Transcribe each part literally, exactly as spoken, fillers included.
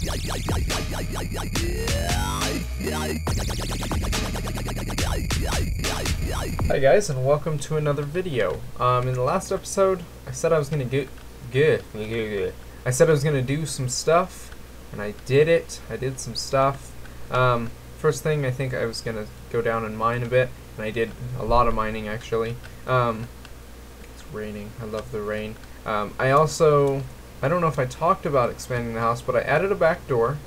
Hi guys, and welcome to another video. Um, in the last episode, I said I was gonna get good. I said I was gonna do some stuff, and I did it. I did some stuff. Um, first thing, I think I was gonna go down and mine a bit, and I did a lot of mining actually. Um, it's raining. I love the rain. Um, I also, I don't know if I talked about expanding the house, but I added a back door.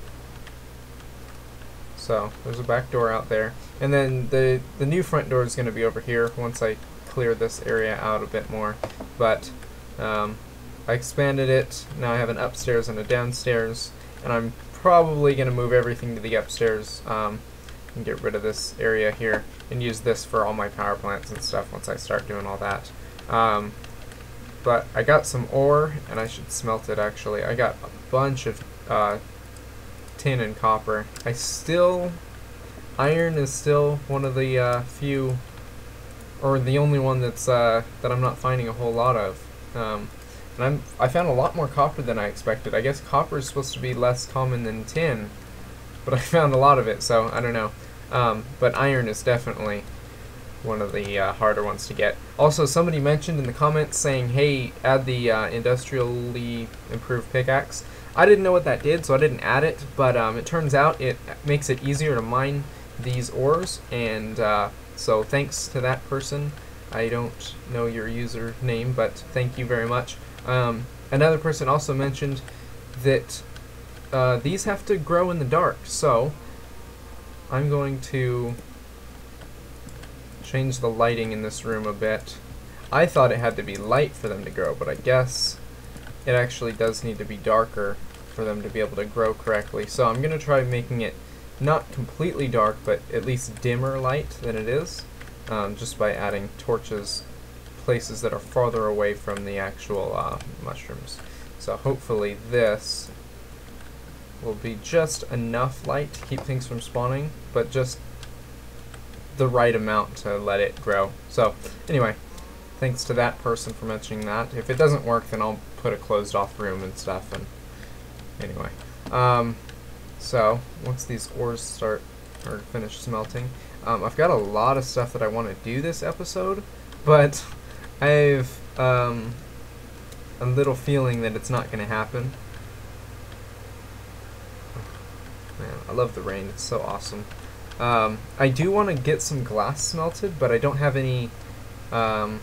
So there's a back door out there, and then the the new front door is going to be over here once I clear this area out a bit more. But um, I expanded it. Now I have an upstairs and a downstairs, and I'm probably going to move everything to the upstairs um, and get rid of this area here and use this for all my power plants and stuff once I start doing all that. Um, but I got some ore, and I should smelt it actually. I got a bunch of uh, tin and copper. I still, iron is still one of the uh, few, or the only one that's uh, that I'm not finding a whole lot of. Um, and I'm I found a lot more copper than I expected. I guess copper is supposed to be less common than tin, but I found a lot of it, so I don't know. Um, but iron is definitely one of the uh, harder ones to get. Also, somebody mentioned in the comments saying, "Hey, add the uh, industrially improved pickaxe." I didn't know what that did, so I didn't add it, but um, it turns out it makes it easier to mine these ores, and uh, so thanks to that person. I don't know your username, but thank you very much. Um, another person also mentioned that uh, these have to grow in the dark, so I'm going to change the lighting in this room a bit. I thought it had to be light for them to grow, but I guess it actually does need to be darker for them to be able to grow correctly. So I'm going to try making it not completely dark, but at least dimmer light than it is, um, just by adding torches places that are farther away from the actual uh, mushrooms. So hopefully this will be just enough light to keep things from spawning, but just the right amount to let it grow. So anyway, thanks to that person for mentioning that. If it doesn't work, then I'll put a closed off room and stuff. And anyway, um, so once these ores start or finish smelting, um, I've got a lot of stuff that I want to do this episode, but I've um, a little feeling that it's not going to happen. Man, I love the rain. It's so awesome. Um, I do want to get some glass smelted, but I don't have any. Um,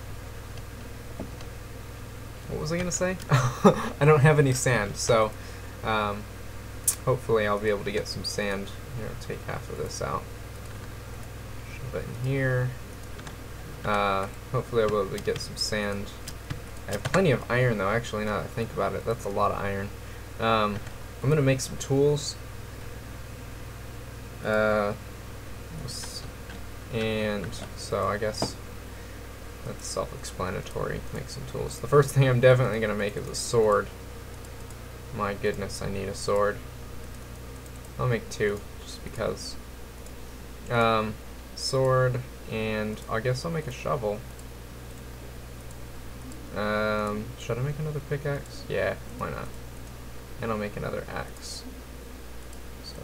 what was I gonna say? I don't have any sand, so um, hopefully I'll be able to get some sand. Here, I'll take half of this out. Shove it in here. Uh, hopefully I'll be able to get some sand. I have plenty of iron though, actually, now that I think about it. That's a lot of iron. Um, I'm gonna make some tools. Uh, and so I guess that's self-explanatory. Make some tools. The first thing I'm definitely going to make is a sword. My goodness, I need a sword. I'll make two, just because. Um, sword, and I guess I'll make a shovel. Um, should I make another pickaxe? Yeah, why not? And I'll make another axe. So.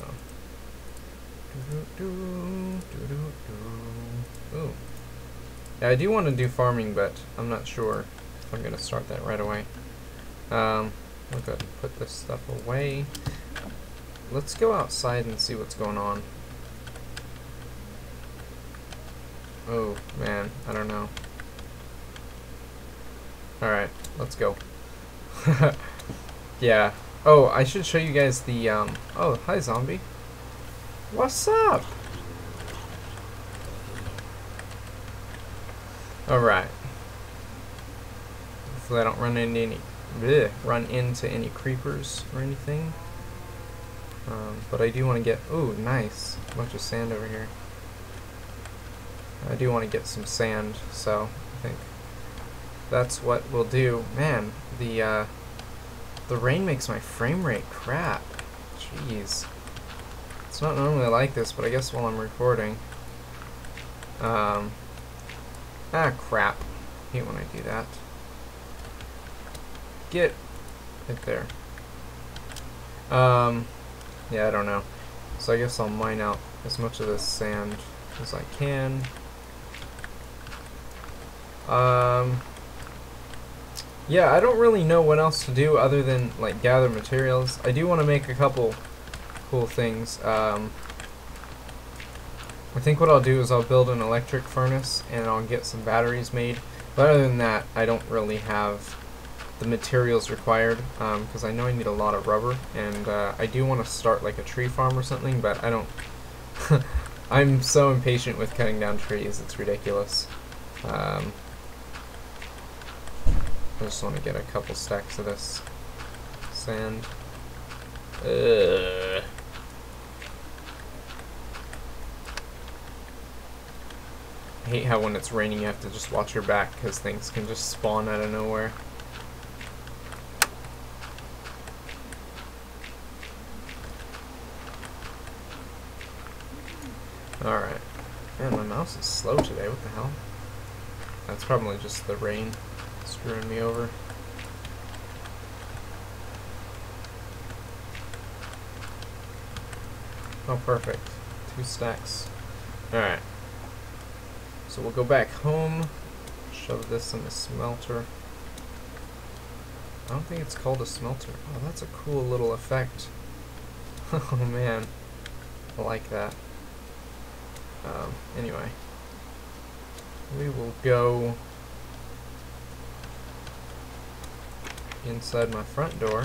Ooh. Yeah, I do want to do farming, but I'm not sure if I'm going to start that right away. Um, I'll go ahead and put this stuff away. Let's go outside and see what's going on. Oh, man, I don't know. Alright, let's go. Yeah. Oh, I should show you guys the, um... oh, hi, zombie. What's up? Alright. Hopefully I don't run into any bleh, run into any creepers or anything. Um, but I do want to get ooh, nice. A bunch of sand over here. I do want to get some sand, so I think that's what we'll do. Man, the uh, the rain makes my frame rate crap. Jeez. It's not normally like this, but I guess while I'm recording. Um, ah, crap. I hate when I do that. Get it there. Um, Yeah, I don't know. So I guess I'll mine out as much of this sand as I can. Um, yeah, I don't really know what else to do other than like gather materials. I do want to make a couple cool things. Um, I think what I'll do is I'll build an electric furnace and I'll get some batteries made. But other than that, I don't really have the materials required because um, I know I need a lot of rubber, and uh, I do want to start like a tree farm or something, but I don't. I'm so impatient with cutting down trees, it's ridiculous. Um, I just want to get a couple stacks of this sand. Ugh. I hate how when it's raining you have to just watch your back because things can just spawn out of nowhere. Alright. Man, my mouse is slow today, what the hell? That's probably just the rain screwing me over. Oh, perfect. Two stacks. Alright. So we'll go back home, shove this in the smelter. I don't think it's called a smelter. Oh, that's a cool little effect. Oh man, I like that. Um, anyway, we will go inside my front door.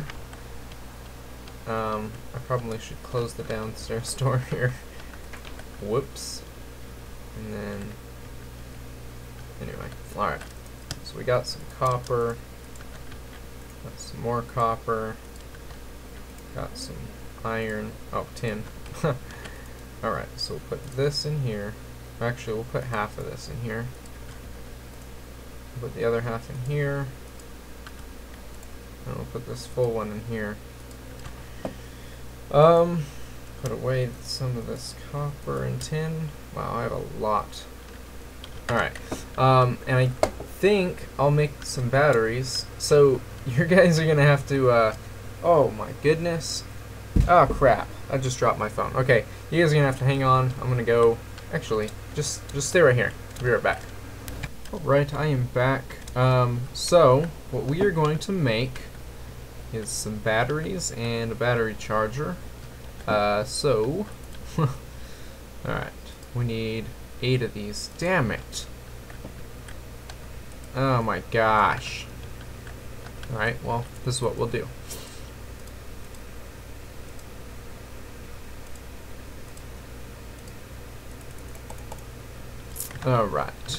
Um, I probably should close the downstairs door here. Whoops. And then, anyway, alright. So we got some copper, got some more copper, got some iron, oh, tin. Alright, so we'll put this in here. Actually, we'll put half of this in here. Put the other half in here. And we'll put this full one in here. Um, put away some of this copper and tin. Wow, I have a lot. Alright, um, and I think I'll make some batteries. So, you guys are gonna have to, uh, oh my goodness. Oh crap, I just dropped my phone. Okay, you guys are gonna have to hang on. I'm gonna go, actually, just, just stay right here. I'll be right back. Alright, I am back. Um, so, what we are going to make is some batteries and a battery charger. Uh, so, alright, we need eight of these. Damn it! Oh my gosh. Alright, well, this is what we'll do. Alright.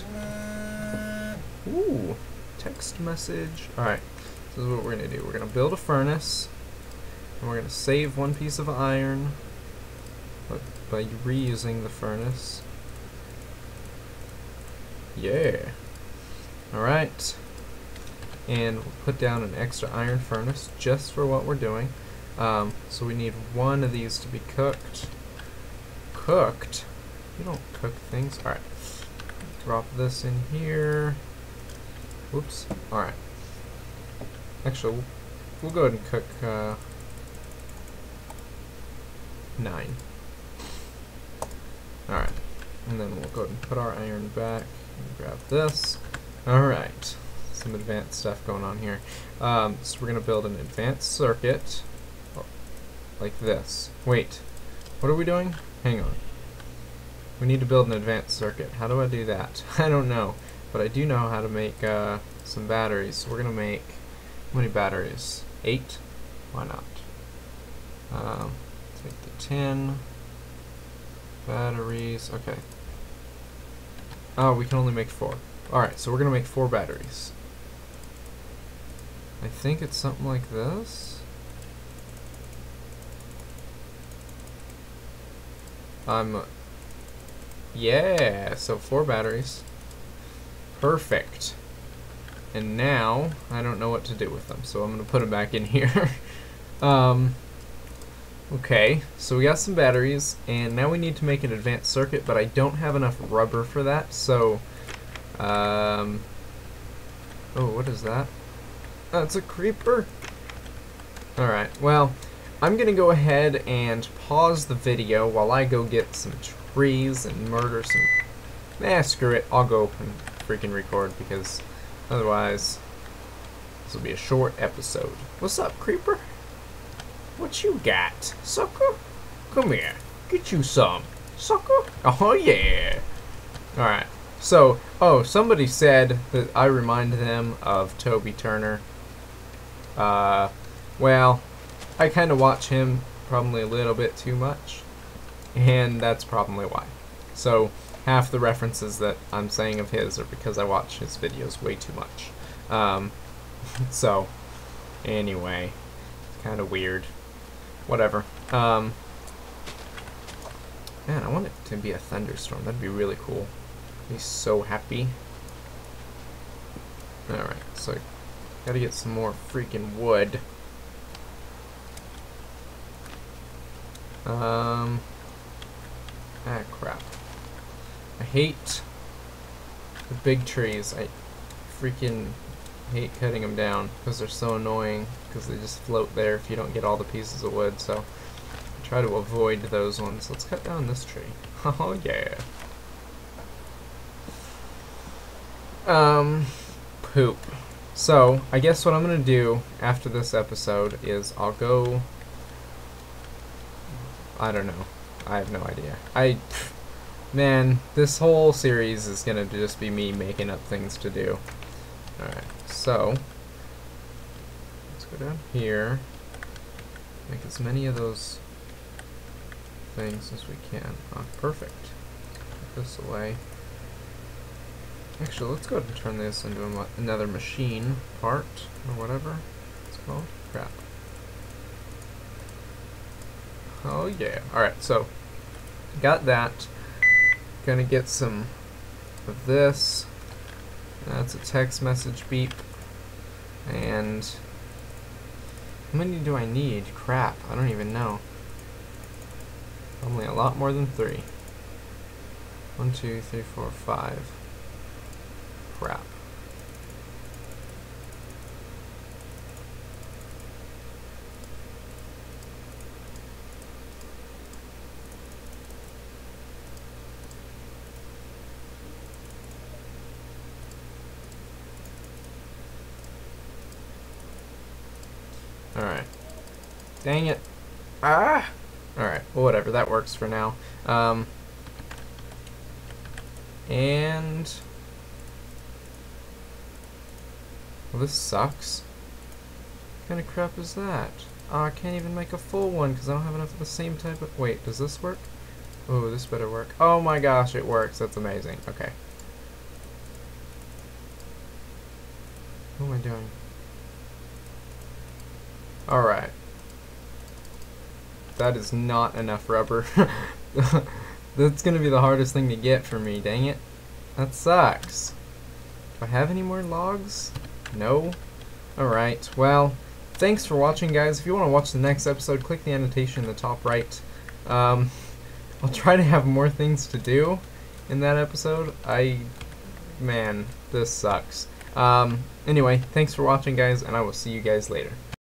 Ooh, text message. Alright, this is what we're going to do. We're going to build a furnace, and we're going to save one piece of iron but by reusing the furnace. Yeah. Alright. And we'll put down an extra iron furnace just for what we're doing. Um, so we need one of these to be cooked. Cooked? You don't cook things. Alright. Drop this in here. Whoops. Alright. Actually, we'll, we'll go ahead and cook uh, nine. Alright. And then we'll go ahead and put our iron back. And grab this. Alright. Some advanced stuff going on here. Um, so we're going to build an advanced circuit. Oh, like this. Wait. What are we doing? Hang on. We need to build an advanced circuit. How do I do that? I don't know. But I do know how to make uh, some batteries. So we're going to make, how many batteries? Eight? Why not? Um, take the ten. Batteries. Okay. Oh, we can only make four. Alright, so we're going to make four batteries. I think it's something like this. Um, yeah, so four batteries. Perfect. And now, I don't know what to do with them, so I'm going to put them back in here. um, okay, so we got some batteries, and now we need to make an advanced circuit, but I don't have enough rubber for that, so... Um, oh, what is that? Oh, it's a creeper. Alright, well, I'm gonna go ahead and pause the video while I go get some trees and murder some... Nah, screw it. I'll go and freaking record because otherwise this will be a short episode. What's up, creeper? What you got? Sucker? Come here. Get you some. Sucker? Oh, yeah. Alright. So, oh, somebody said that I remind them of Toby Turner. Uh, well, I kind of watch him probably a little bit too much, and that's probably why. So, half the references that I'm saying of his are because I watch his videos way too much. Um, so, anyway, kind of weird. Whatever. Um, man, I want it to be a thunderstorm. That'd be really cool. I'd be so happy. Alright, so gotta get some more freaking wood. Um, ah, crap. I hate the big trees. I freaking hate cutting them down because they're so annoying because they just float there if you don't get all the pieces of wood. So I try to avoid those ones. Let's cut down this tree. Oh yeah. Um, poop. So I guess what I'm gonna do after this episode is I'll go. I don't know. I have no idea. I, man, this whole series is gonna just be me making up things to do. Alright, so let's go down here. Make as many of those things as we can. Oh, perfect. Put this away. Actually, let's go ahead and turn this into a, another machine part, or whatever it's called. Crap. Oh yeah. Alright, so got that. Gonna get some of this. That's a text message beep. And how many do I need? Crap, I don't even know. Only a lot more than three. One, two, three, four, five. Crap. Alright. Dang it. Ah! Alright, well, whatever, that works for now. Um, and... Well, this sucks. What kind of crap is that? Oh, I can't even make a full one because I don't have enough of the same type of... Wait, does this work? Oh, this better work. Oh my gosh, it works. That's amazing. Okay. What am I doing? Alright. That is not enough rubber. That's gonna be the hardest thing to get for me, dang it. That sucks. Do I have any more logs? No? Alright, well, thanks for watching, guys. If you want to watch the next episode, click the annotation in the top right. Um, I'll try to have more things to do in that episode. I... Man, this sucks. Um, anyway, thanks for watching, guys, and I will see you guys later.